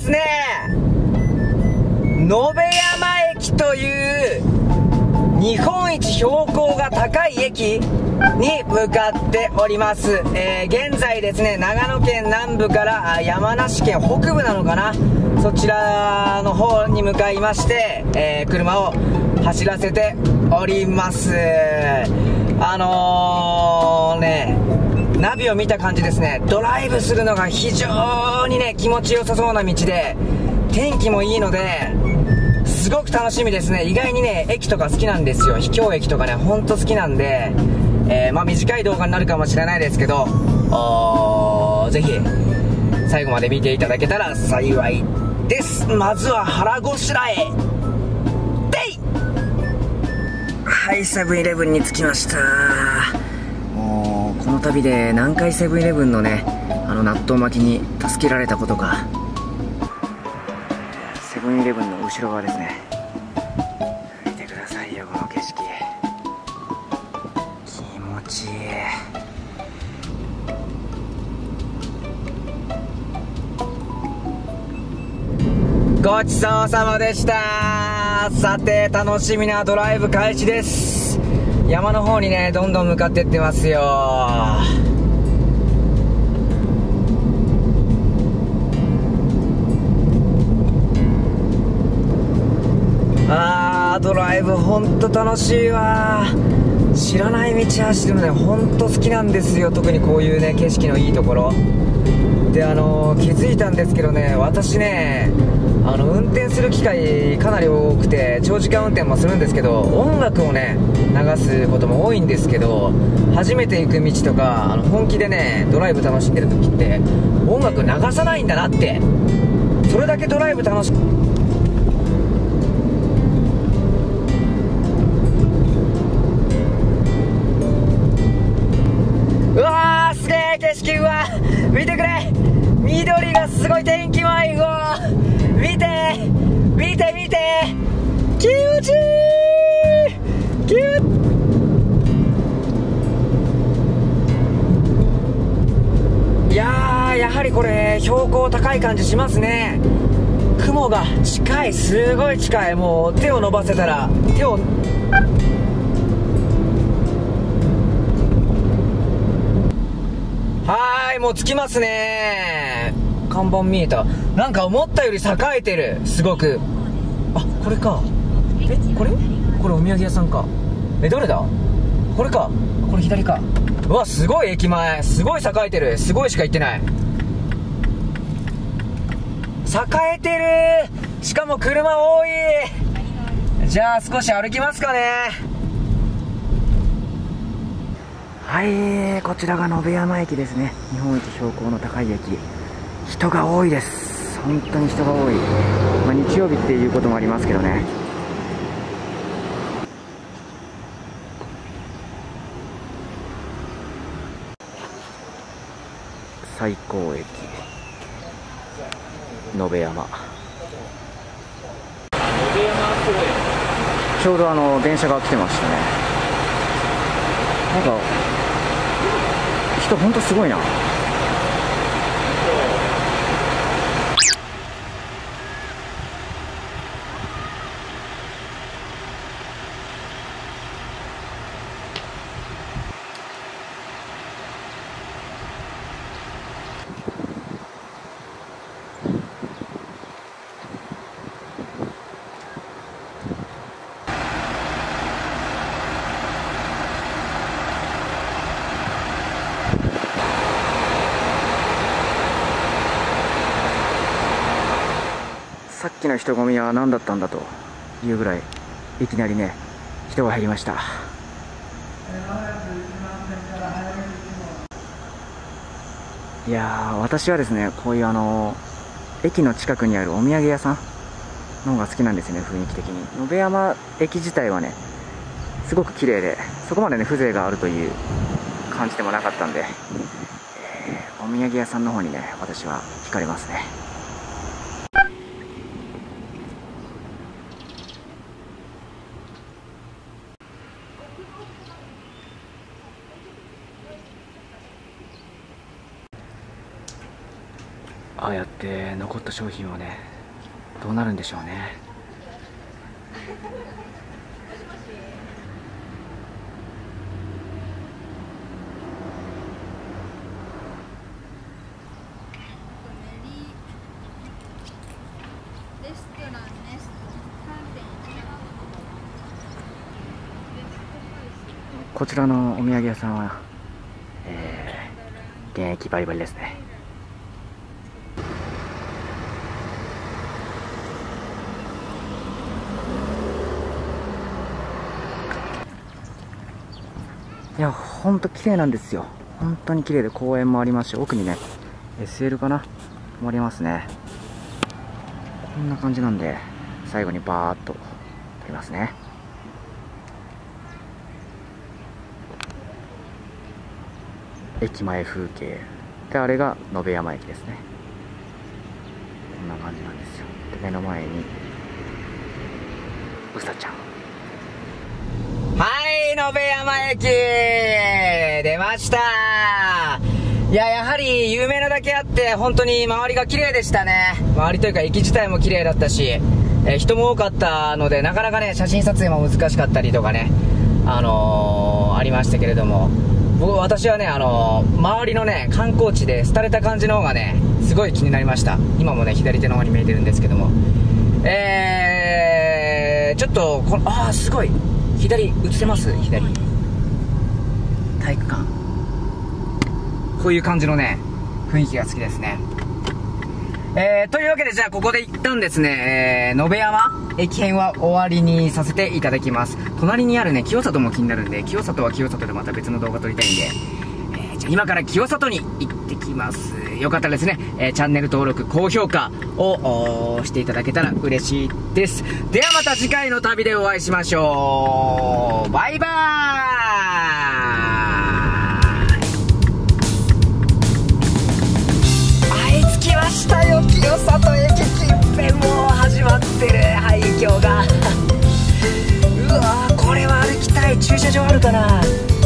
ですね、延山駅という日本一標高が高い駅に向かっております。現在ですね、長野県南部から山梨県北部なのかな、そちらの方に向かいまして、車を走らせております。ナビを見た感じですね、ドライブするのが非常にね気持ちよさそうな道で、天気もいいのですごく楽しみですね。意外にね駅とか好きなんですよ。秘境駅とかねほんと好きなんで、短い動画になるかもしれないですけど、ぜひ最後まで見ていただけたら幸いです。まずは腹ごしらえでい。はい、セブンイレブンに着きました。もうこの旅で何回セブンイレブンのね納豆巻きに助けられたことか。セブンイレブンの後ろ側ですね。見てくださいよ、この景色気持ちいい。ごちそうさまでした。さて楽しみなドライブ開始です。山の方にねどんどん向かってってますよ。ドライブほんと楽しいわ。知らない道走るのねほんと好きなんですよ。特にこういうね景色のいいところで、気づいたんですけどね、私ね運転する機会かなり多くて、長時間運転もするんですけど、音楽をね流すことも多いんですけど、初めて行く道とか本気でねドライブ楽しんでる時って音楽流さないんだなって、それだけドライブ楽しく、うわーすげえ景色。うわ見てくれ、緑がすごい、天気もいい。うわ見て見て見て、気持ちいい。いやーやはりこれ標高高い感じしますね。雲が近い、すごい近い。もう手を伸ばせたら手を、はーい、もう着きますね。看板見えた。なんか思ったより栄えてる、すごく。あ、これか。これお土産屋さんか。どれだこれか。これ左か。うわすごい駅前、すごい栄えてる。すごいしか行ってない。栄えてる。しかも車多い。じゃあ少し歩きますかね。はい、こちらが延山駅ですね。日本一標高の高い駅。人が多いです。本当に人が多い。日曜日っていうこともありますけどね。最高駅延山。ちょうど電車が来てましたね。なんか人ほんとすごいな。さっきの人混みは何だったんだというぐらいいきなりね人が入りました。いやー、私はですねこういう駅の近くにあるお土産屋さんの方が好きなんですよね、雰囲気的に。延山駅自体はねすごく綺麗で、そこまでね風情があるという感じでもなかったんで、お土産屋さんの方にね私は惹かれますね。 ああやって残った商品はね、どうなるんでしょうね。こちらのお土産屋さんは、現役バリバリですね。いや、ほんと綺麗なんですよ。本当に綺麗で、公園もありますし、奥にね SL かなもありますね。こんな感じなんで、最後にバーっと撮りますね。駅前風景で、あれが野辺山駅ですね。こんな感じなんですよ。で、目の前にうさちゃん。はい、野辺山駅出ました。いや、やはり有名なだけあって本当に周りが綺麗でしたね。周りというか駅自体も綺麗だったし、人も多かったので、なかなかね写真撮影も難しかったりとかね、ありましたけれども、私はね、周りのね観光地で廃れた感じの方がねすごい気になりました。今もね左手の方に見えてるんですけども、ちょっとすごい左映せます？左体育館、こういう感じのね雰囲気が好きですね。というわけで、じゃあここで一旦ですね、野辺山駅編は終わりにさせていただきます。隣にあるね清里も気になるんで、清里は清里でまた別の動画撮りたいんで、じゃあ今から清里に行ってきます。よかったらですね、チャンネル登録高評価をしていただけたら嬉しいです。ではまた次回の旅でお会いしましょう。バイバーイ。着きましたよ、清里駅近辺。もう始まってる廃墟がうわー、これは歩きたい。駐車場あるかな。